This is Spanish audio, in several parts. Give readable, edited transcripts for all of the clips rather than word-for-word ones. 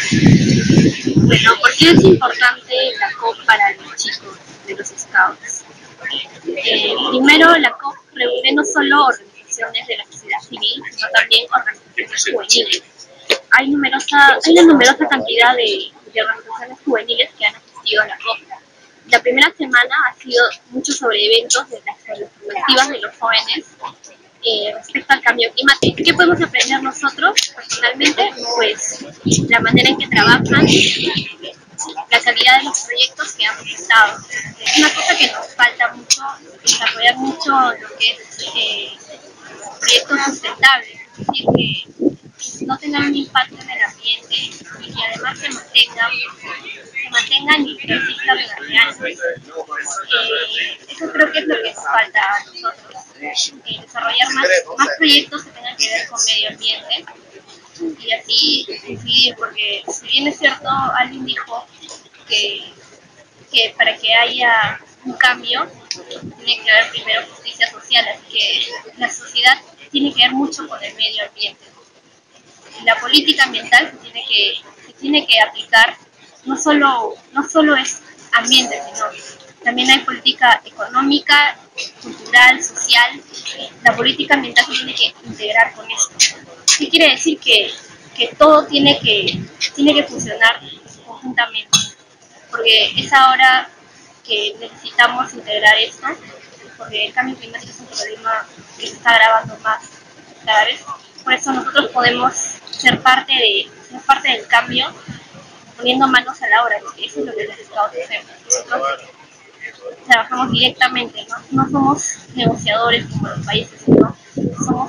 Bueno, ¿por qué es importante la COP para los chicos de los Scouts? Primero, la COP reúne no solo organizaciones de la sociedad civil, sino también organizaciones juveniles. Hay una numerosa cantidad de organizaciones juveniles que han asistido a la COP. La primera semana ha sido mucho sobre eventos de las perspectivas de los jóvenes respecto al cambio climático. ¿Qué podemos aprender nosotros personalmente? Pues la manera en que trabajan, la calidad de los proyectos que han presentado. Es una cosa que nos falta mucho, desarrollar mucho lo que es proyectos sustentables, es decir, que no tengan un impacto en el ambiente y que además se mantengan y persistan en la real. Eso creo que es lo que nos falta a nosotros, desarrollar más proyectos que tengan que ver con medio ambiente y así incidir, porque si bien es cierto, alguien dijo que, que para que haya un cambio tiene que haber primero justicia social, así que la sociedad tiene que ver mucho con el medio ambiente. La política ambiental se tiene que aplicar, no solo es ambiente, sino también hay política económica, cultural, social. La política ambiental se tiene que integrar con esto. ¿Qué quiere decir? Que todo tiene que funcionar conjuntamente, porque es ahora que necesitamos integrar esto, porque el cambio climático es un problema que se está agravando más cada vez. Por eso nosotros podemos ser parte del cambio poniendo manos a la obra, porque eso es lo que los estados hacemos. Nosotros trabajamos directamente, no somos negociadores como los países, sino somos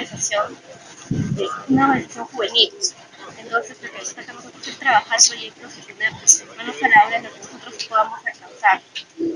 una organización juvenil. Entonces lo que nosotros hacemos es trabajar proyectos y tener manos a la obra en lo que nosotros podamos alcanzar.